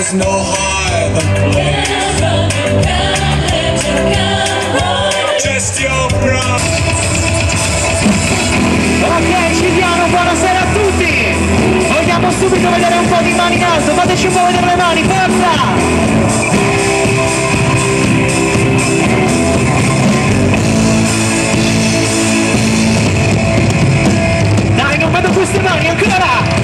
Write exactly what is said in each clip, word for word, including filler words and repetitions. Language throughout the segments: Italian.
There's no higher than clay. Just your pride. Ok, Cigliano, buonasera a tutti. Vogliamo subito vedere un po' di mani in alto. Fateci un po' vedere le mani, forza! Dai, non vedo queste mani, ancora!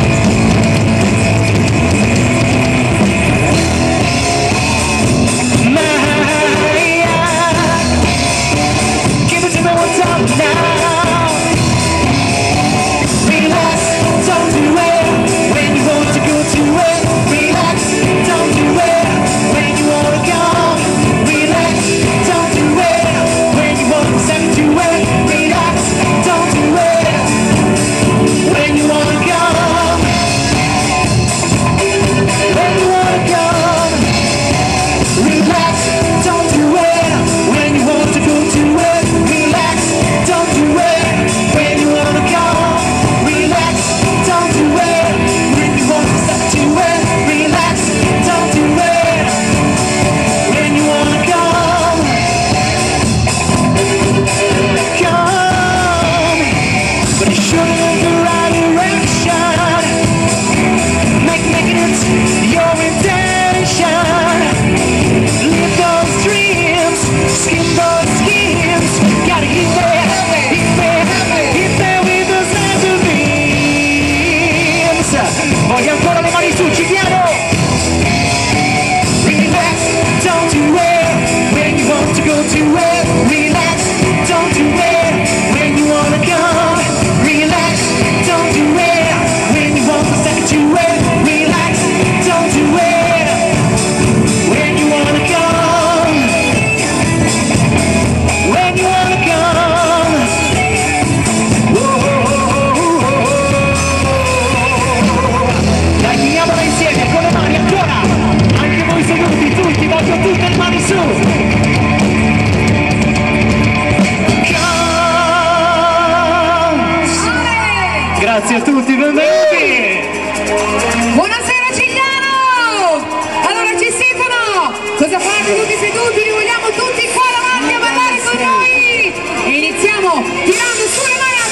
Voglio ancora le mani su, Cigliano! Relax, don't do it when you want to go to it. Relax, don't do it when you wanna go. Relax, don't do it when you want to step to it. Relax, don't do it when you wanna go. When you wanna go. Insieme con le mani ancora, anche voi seduti, tutti, voglio tutte le mani su. Grazie a tutti, benvenuti. Buonasera Cigliano. Allora ci sentono? Cosa fate tutti seduti? Li vogliamo tutti qua davanti a ballare con noi. E iniziamo tirando su le mani a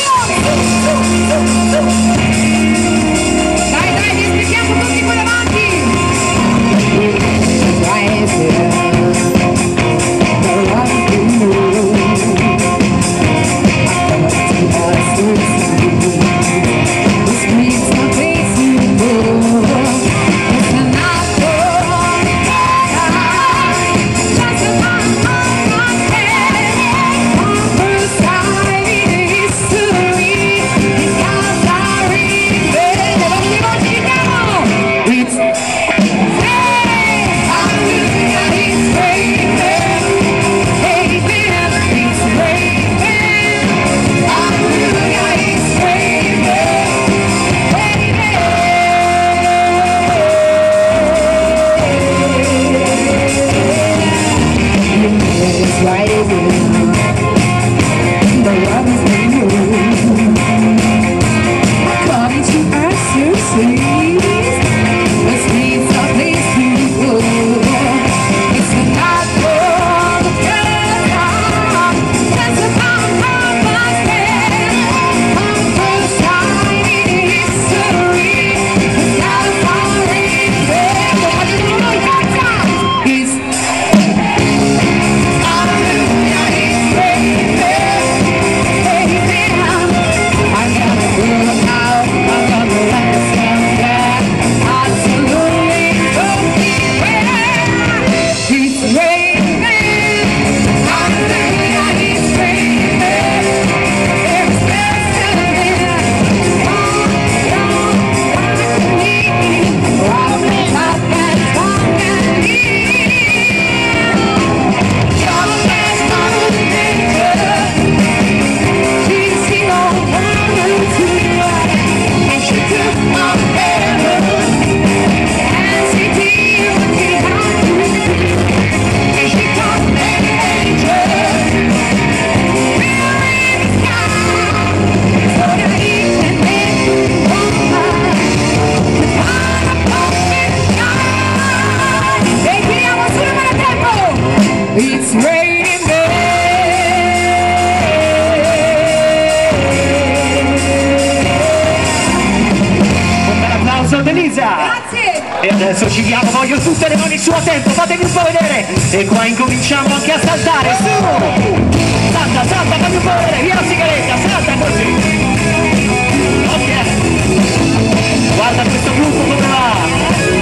tempo. Dai, dai, vi aspettiamo tutti qua davanti! Just E adesso ci diamo, voglio tutte le mani su a tempo, fatemi un po' vedere. E qua incominciamo anche a saltare, su! Salta, salta, fammi un po' vedere, via la sigaretta, salta così! Ok! Guarda questo gruppo come va!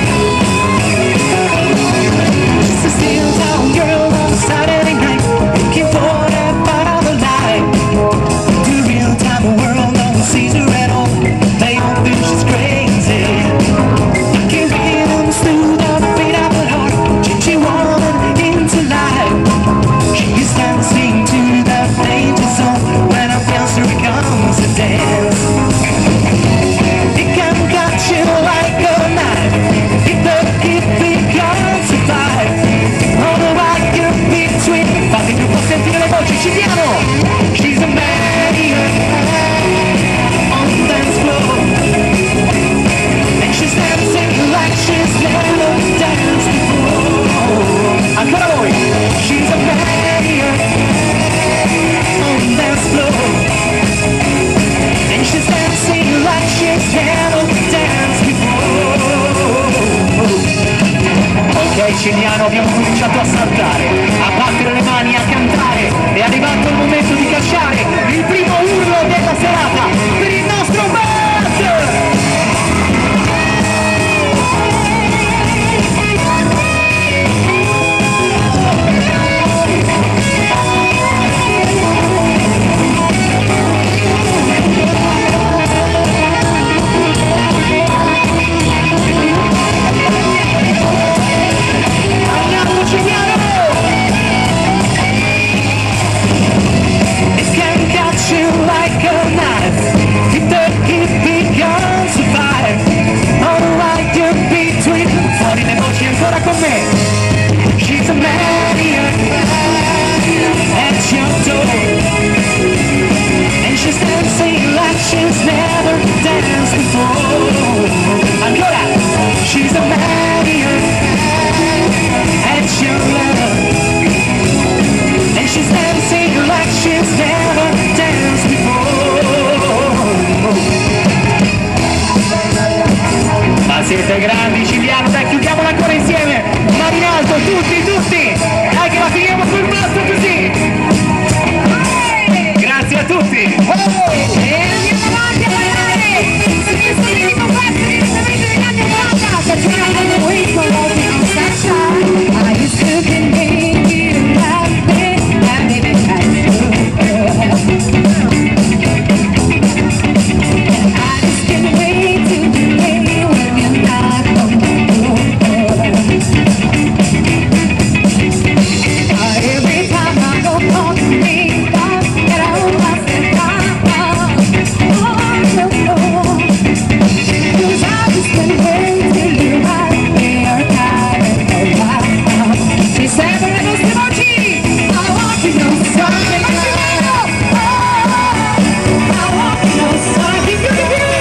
Just a still town girl on a Saturday night, looking for that part of the light. The real time world, no one sees her at all. They all think she's crazy. I can't get understood how to fade out the heart. She, she wanted into life. She is dancing to the danger zone. When I bounce her comes a dance. It can cut you like a knife. If the kid becomes a fight. On the right you're between. Fate più po' sentire le voci, ci diamo. She's a maniac on the dance floor. And she's dancing like she's never danced before. Ancora voi. She's a maniac on the dance floor. And she's dancing like she's never danced before. Ok Ciliano, abbiamo cominciato a saltare, a battere le mani, a cantare. È arrivato il momento di cacciare il primo urlo della serata per il nostro band! Ancora con me. She's a maniac at your door. And she's dancing like she's never danced before. Ancora. She's a maniac at your love. And she's dancing like she's never danced before. Ma siete grandi Ciliano, dai chiudiamola ancora insieme, mani in alto, tutti, tutti, dai che la finiamo sul basso così, grazie a tutti, E andiamo avanti a ballare su questo mitico pezzo direttamente degli anni ottanta. Facciamo un wait for all the sunshine. I used to contain you happy, happy that I I just can't wait to the day when you're not on the door. Every time I go home to me, I get out of the car. Oh, no, no. 'Cause I just can't wait till you're right there, kind of alive. Ci servono le nostre voci. I want to know something. I want to know something. Di più, di più.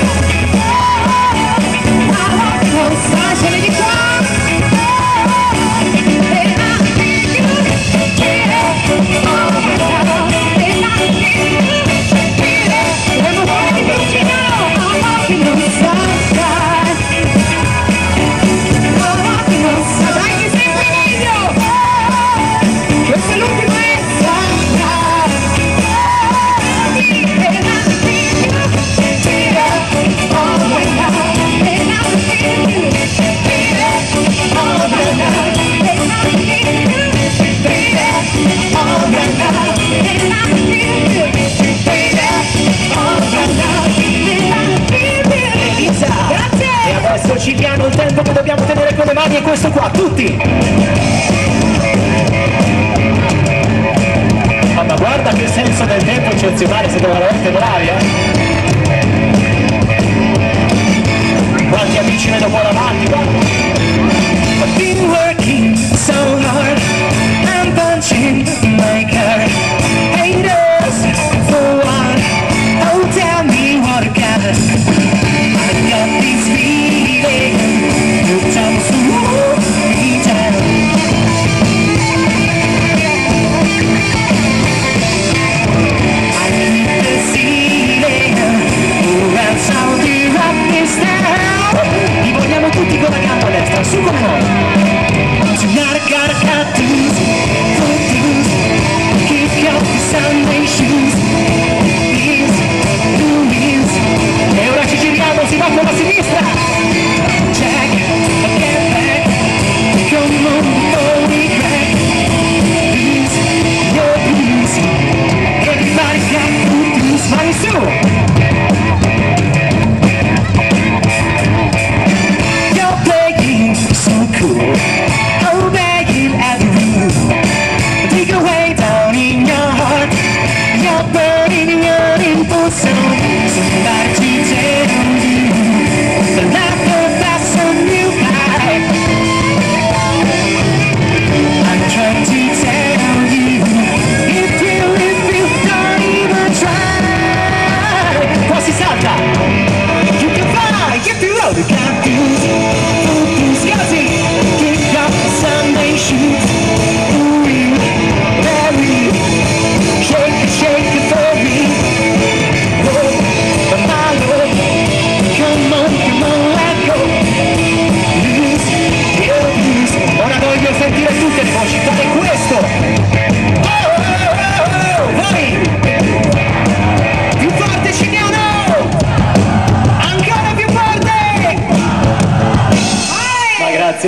I want to know something. Di qua. And I need you. Yeah. Oh, my God. And I need you. Yeah. Dovremmo fare di più, Gino. I want to know something. I want to know something. Dai, che sempre meglio. Questo è l'ultimo è sunshine. And I need you. Yeah. Oh, my God. And I need you. Yeah. Oh, my God. And I need you. Yeah. Oh, my God. And I need you. Yeah. Oh, my God. And I need you. Elisa. Grazie. E adesso Ciliano, il tempo che dobbiamo tenere con le mani è questo qua, tutti! Ma, ma guarda che senso del tempo eccezionale, siete veramente bravi, eh? Quanti amici vedo qua davanti, guarda! I've been working so hard, I'm punching my card. Haters, for what? Oh, tell me what I got. I've got this feeling, the time's slowing down. I need the ceiling, oh, that's how we rock this town. Li vogliamo tutti con la gamba a destra.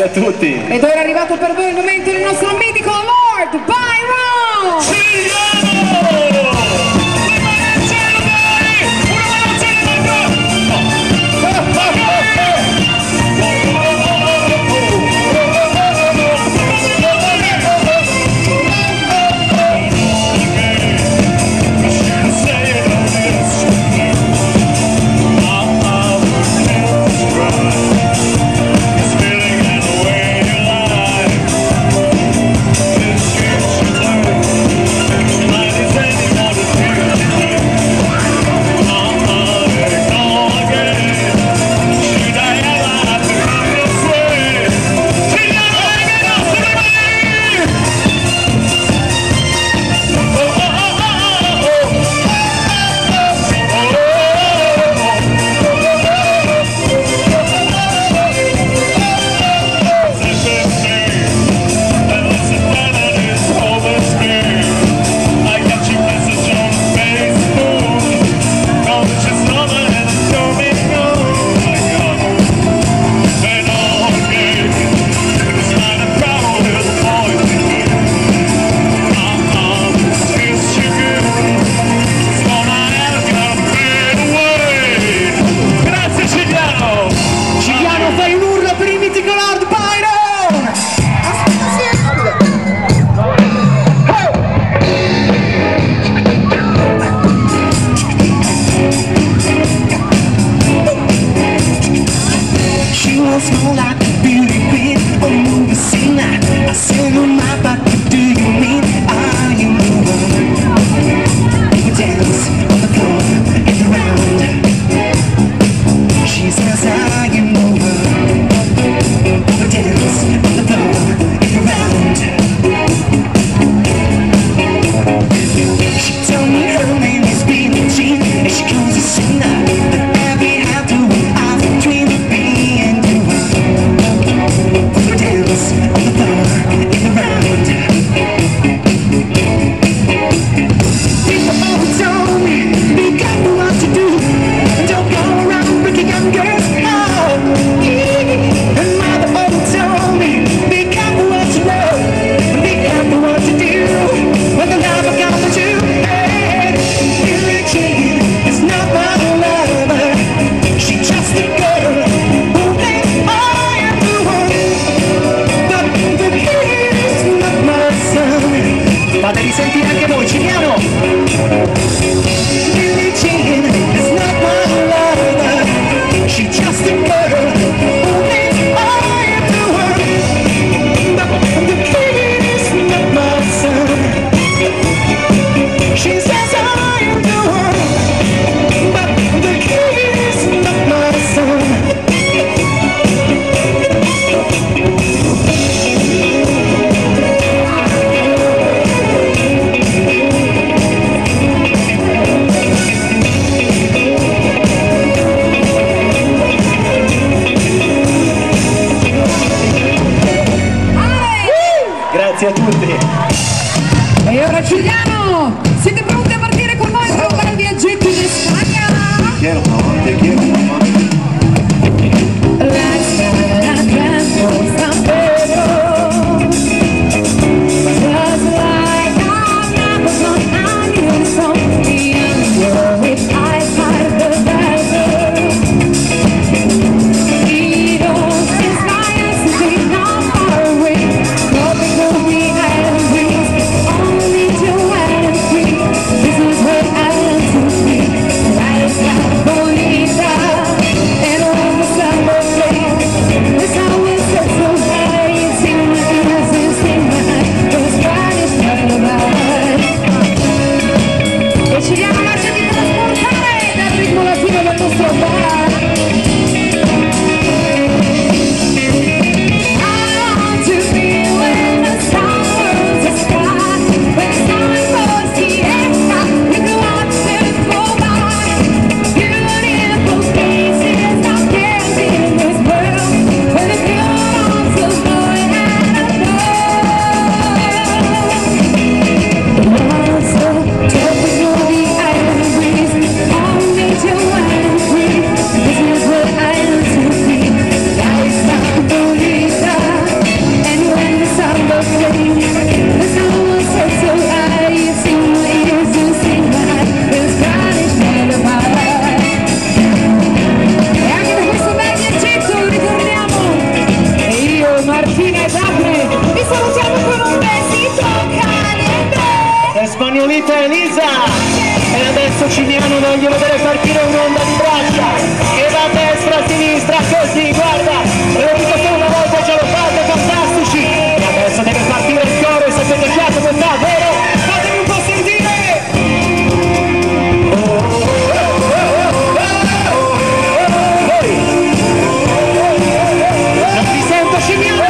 a tutti. Ed ora è arrivato per voi il momento del nostro mitico Lord Byron! Cigliano! adesso Cimiano voglio vedere partire un'onda di braccia che va a destra, a sinistra, così, guarda, lo dico solo una volta, già lo fate, fantastici, e adesso deve partire il coro e sapete già come fa, vero? Fatemi un po' sentire! Oh, oh, oh, oh, oh, oh, oh. Non ti sento, Cimiano!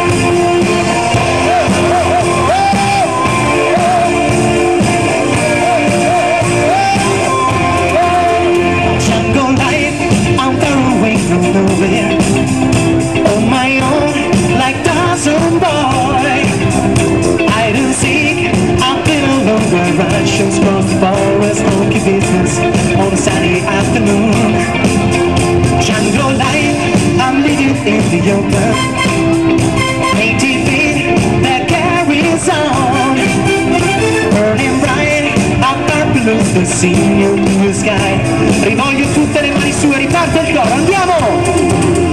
On my own, like Tarzan boy, hide and seek, I've been alone where Russians cross the forest, monkey business on a sunny afternoon. Jungle life, I'm living in the open, eighty feet that carries on, burning bright, up our blues, the sea in the sky. Rivoglio tutte le mani su e riparte il coro, andiamo!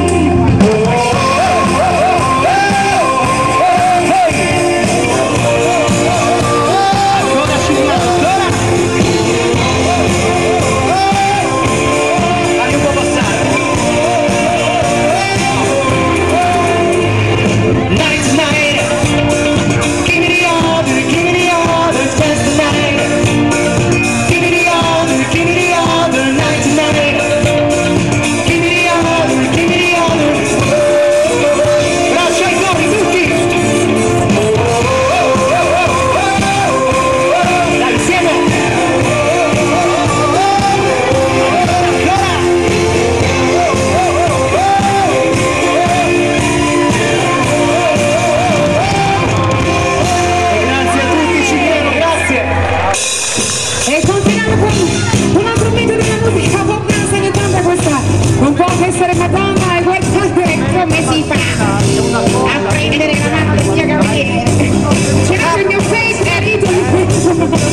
Non può essere Madonna e guardate come si fa a prendere la mano del mio cavaliere. C'era il mio face marito di questo.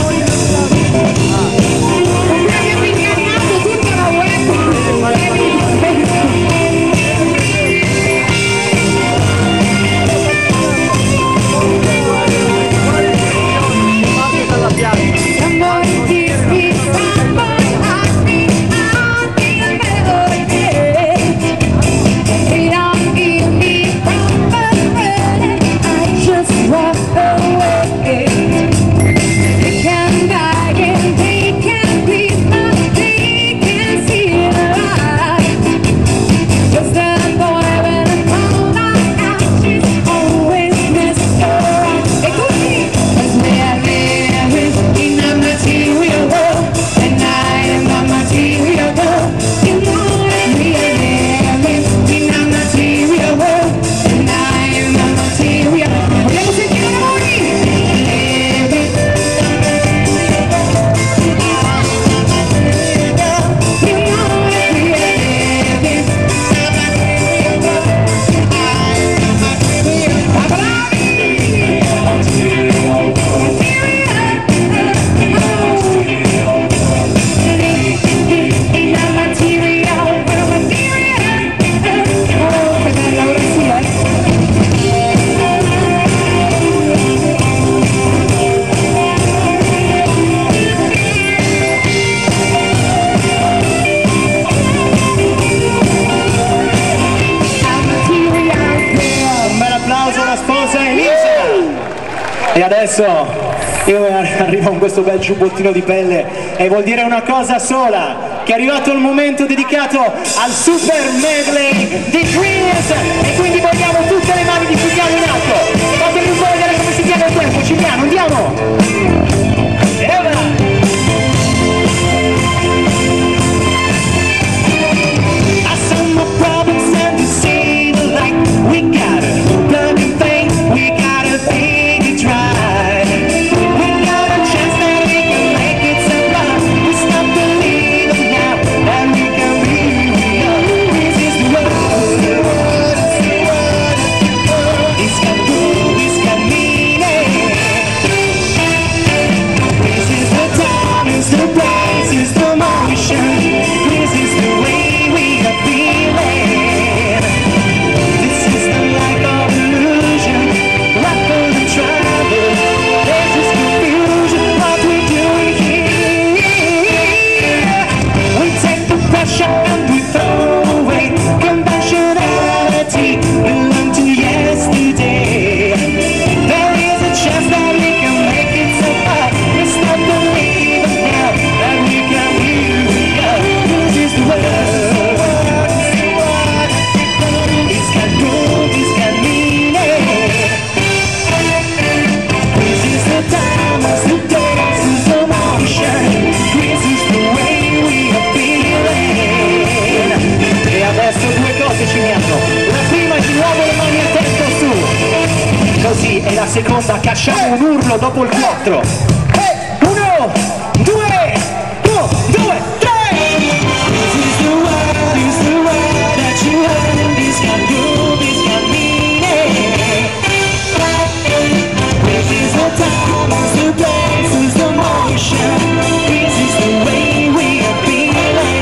Mi abbiamo ingannato tutta la web. E adesso io arrivo con questo bel giubbottino di pelle e vuol dire una cosa sola, che è arrivato il momento dedicato al super medley di Greens e quindi vogliamo tutte le mani di Cimiano in alto. Fatemi un po' vedere come si tiene il tempo, Cimiano, andiamo! E ora! seconda cacciamo un urlo dopo il quattro. Uno, due, uno, due, tre. This is the word, this is the word that you heard. This can do, this can mean it. This is the time, this is the place, this is the motion. This is the way we are feeling.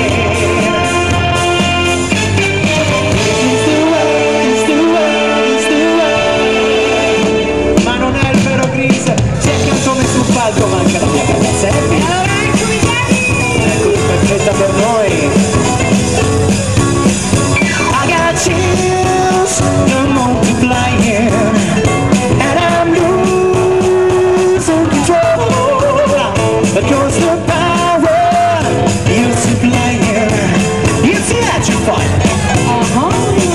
This is the word, this is the word, this is the word. Ma non è il vero Chris, se accanto a me sul palco manca la mia cara Sandy. Allora eccomi Gianni! Eccomi, perfetta per noi. I got chills, they're multiplying, and I'm losing control, because the power you're supplying, it's electrifying. Uh-huh.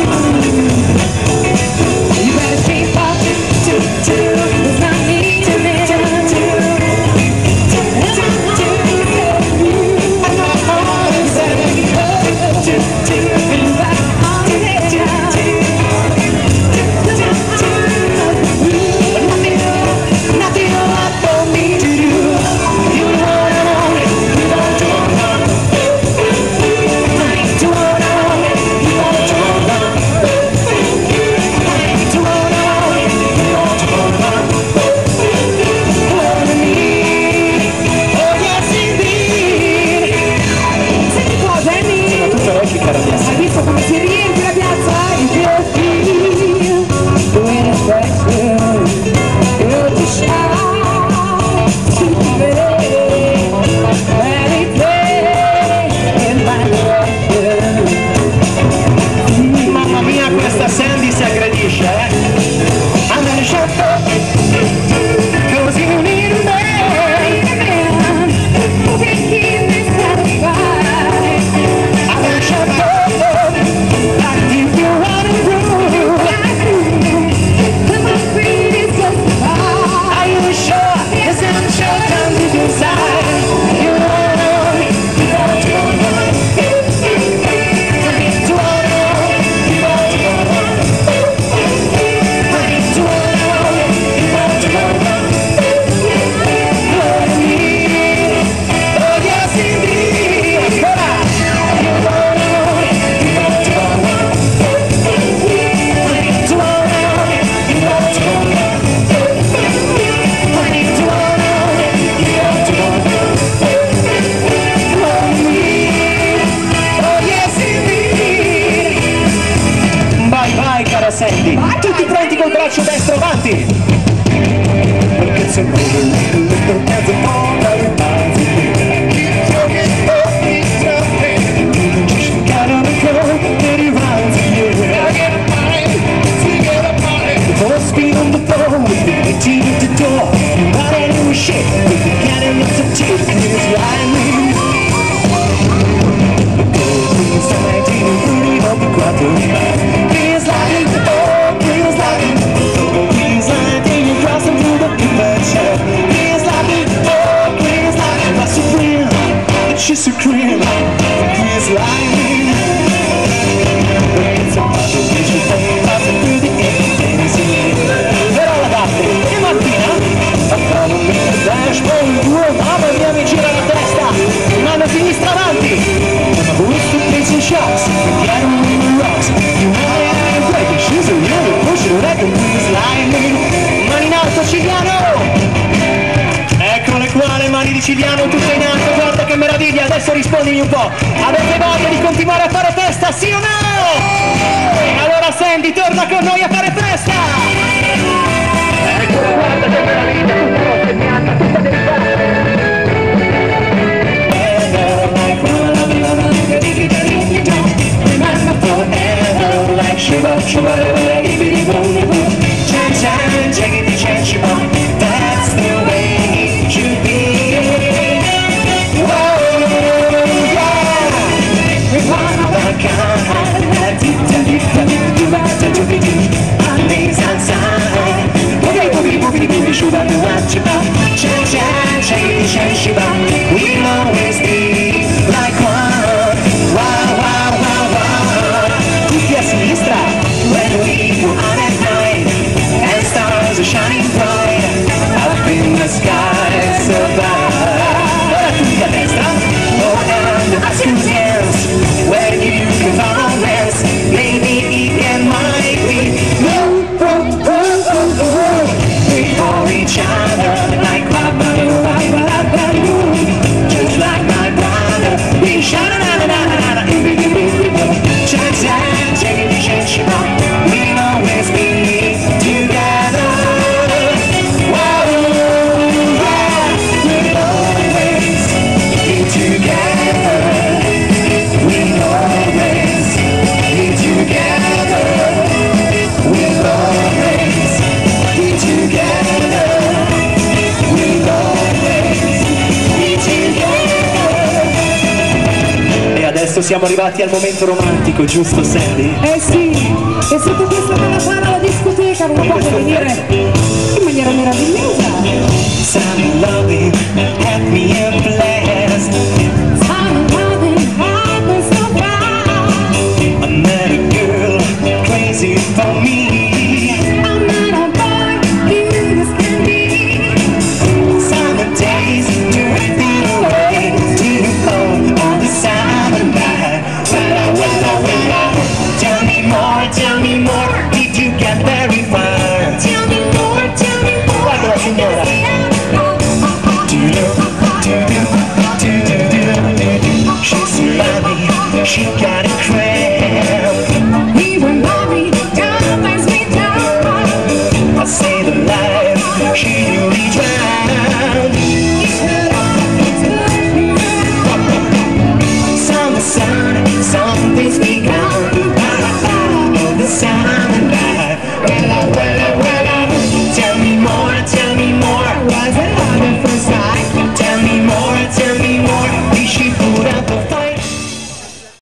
You better keep up to do, there's no need to live to hai visto come si riempie la piazza? You feel free when it's right here. You're too shy to play. Let it play in my life. Mamma mia, questa Sandy si aggredisce, eh? I'm gonna shut up, cause you need a man. Can't keep me satisfied. I'm gonna shut up, like if you wanna prove. Come on, please justify. Are you sure? Yes, I'm sure, time to decide. You wanna, you want to wanna, you want to wanna, you want to wanna, you want to wanna. Love me, oh yes indeed. Ancora. You wanna, you want to wanna, to wanna, you want to wanna. Vai, vai, cara Sandy, tutti pronti col braccio destro avanti. Perché se muove il mezzo porta le mani. Speed on the floor with the team at the door. Not any shit, but you can't miss a tip. It's lightning. Please like you, pretty up the quattro. Please like you, oh, please like you. Please like you, crossing through the picture. Please like you, oh, please like you. My supreme, it's just a cream. Please like me. It's a puzzle, did you think passing through the infinity? Però ragazzi, che mattina facciamo un dash poi due, mamma mia mi gira la testa, mano sinistra avanti, who's the pizza shots, get on in the rocks, you know it ain't breaking, she's a really pushing record, please lie me, mani in alto Cigliano, eccole qua le mani di Cigliano tutte in alto, guarda che meraviglia, adesso rispondimi un po', avete voglia di continuare a fare festa, sì o no? Allora Sandy torna con noi a fare festa! Ecco, guarda che meraviglia, tutta rossa mi hanno tutta that's the way it should be. Whoa, yeah, we wanna work on that deep, deep, deep, deep, deep, deep, deep, deep, on these outside. Okay, boogie, boogie, boogie, shoot up the watch about. Chan, chan, shake, shake, shake, we'll always be like one. Wow, wow, wow, wow. Tutti a sinistra. When we adesso siamo arrivati al momento romantico, giusto Sandy? Eh sì, e sotto questa bella sala alla discoteca non può venire in maniera meravigliosa. Some loving, happy and blessed.